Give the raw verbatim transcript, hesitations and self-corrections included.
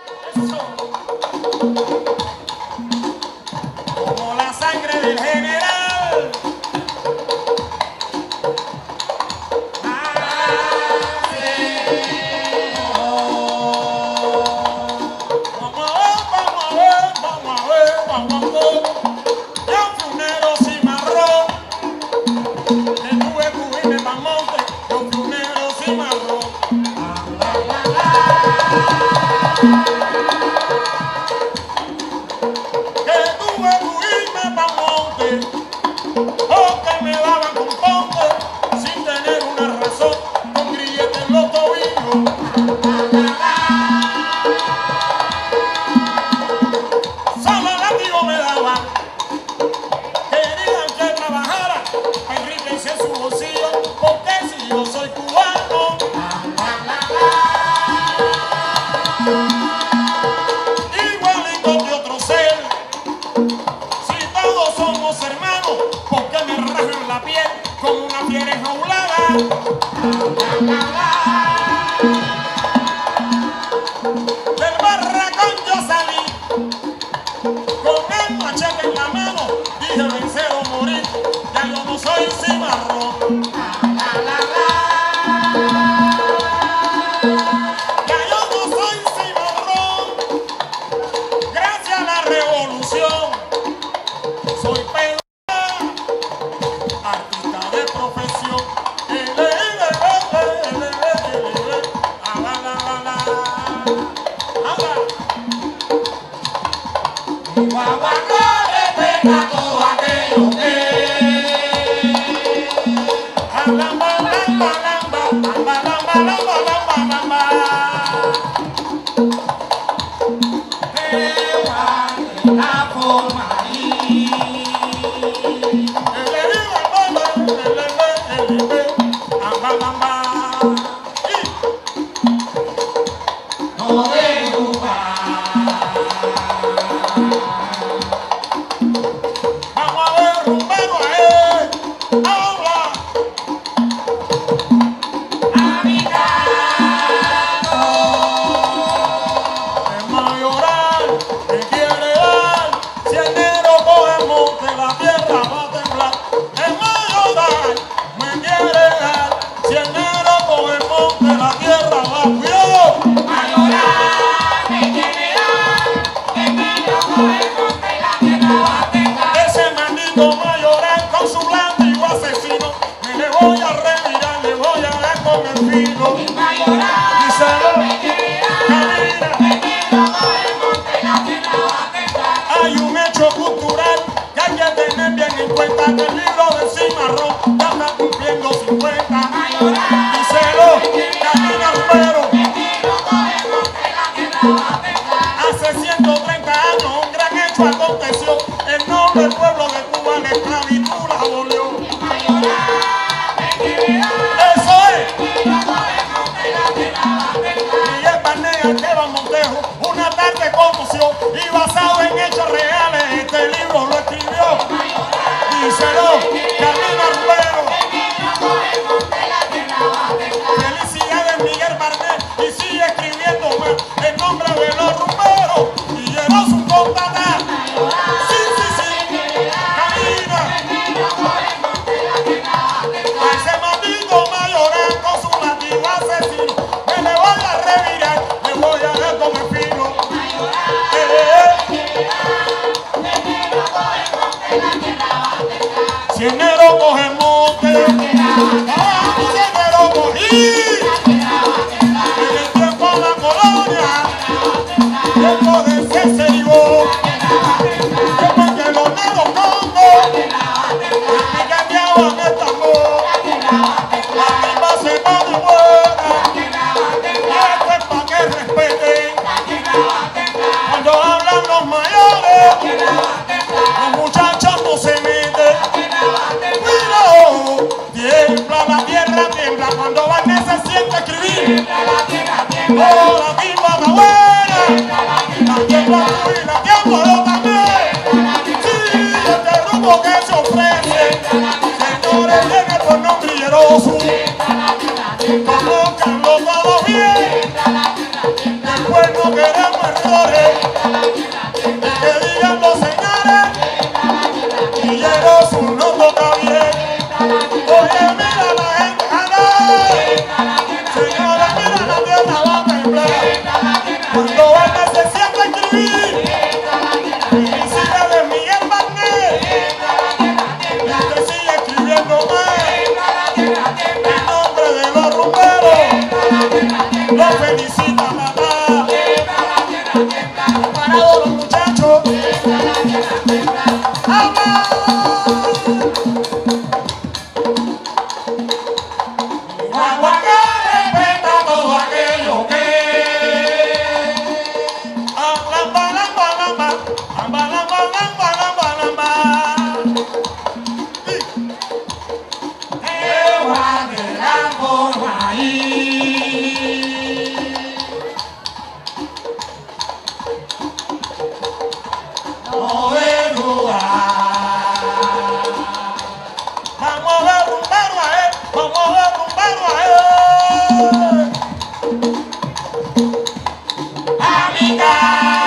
Como la sangre del general. Vamos a ver, vamos a ver, vamos a ver. Yo fui negro cimarrón. Le tuve que huirme pa' monte. Yo fui negro cimarrón. Que tuve que huirme pa' monte. Porque me daban con ponte. Sin tener una razón. Con grillete en los tobillos. Solo látigo me daban. Querían que trabajara para enriquecer su bolsillo, porque si yo soy cubano, igualito que otro ser, si todos somos hermanos, ¿por qué me rajan la piel como una fiera enjaulada? Del barracón yo salí con el machete en la mano, dije vencer o morir, ya yo no soy cimarrón. Ya yo no soy cimarrón, gracias a la revolución, soy pedo, artista de profesión. Ele, ele, ele, ele, ele, ele, ala, la, la, la, ala. Guagua no le pega a todo aquello que alamba, lamba, lamba, lamba, lamba, lamba, lamba, lamba. Que guarde la forma ahí. Ele, ele, ele, ele, ele, ele, lamba, lamba. No de lugar. Vamos a ver, rumbero, eh, habla. Americano. El mayoral me quiere dar. Si el negro coge el monte, la tierra va a temblar. El mayoral me quiere dar. Si el negro coge el monte, la tierra va a cuidar. Mayoral me quiere dar. El negro coge el monte, la tierra va a temblar. Ese maldito mayoral con su látigo asesino, me le voy a revirar, le voy a dar con el filo. El mayoral me quiere dar. El negro coge el monte, la tierra va a temblar. Hay un hecho cultural que hay que tener bien en cuenta, que el libro de cimarrón ya está cumpliendo cincuenta. Mayoral, díselo, camina rumbero. El negro coge el monte, la tierra va a temblar. Hace ciento treinta años un gran hecho aconteció. El nombre del pueblo de Cuba, la esclavitud la abolió. El mayoral me quiere dar. Eso es. El negro coge el monte, la tierra va a temblar. Miguel Barnea, Esteban Montejo, una tarde conoció y basado en hechos reales este libro lo escribió. El mayoral, díselo, camina rumbero. El negro coge el monte, la tierra va a temblar. Felicidades Miguel Barnea y sigue escribiendo más el nombre de los rumberos y llenó su contata. Sí, sí, sí, camina. El negro coge el monte, la tierra va a temblar. A ese maldito mayoral con su látigo asesino, me le voy a revirar, le voy a dar con el filo. Eh, eh. El negro coge el monte, la tierra va a temblar. Si el negro coge el monte, vamos, si el negro cogí. En el tiempo de la colonia, el poder se derivó. Después que los negros congos, el picañaban el tambor. La misma se va de buena, y esto es pa' que respeten. Cuando hablan los mayores, los muchachos no se meten. Cuidado, tiembla la tierra, tiembla cuando Barnea se siente escribir. Oh, la tiembla está buena, la tiembla tú y la tiembla yo también. Sí, este grupo que se ofrece, señores, viene por nombre hieroso. Conozcanlo todo bien, después no queremos Lo felicita mamá. Preparado los muchachos. ¡Ama! Agua que respeta todo aquello que alamba, lamba, lamba, lamba, lamba, lamba, lamba, lamba. Que va a quedar por ahí. No de lugar. Vamos a derrumbarlo a él, vamos a derrumbarlo a él. A mi casa.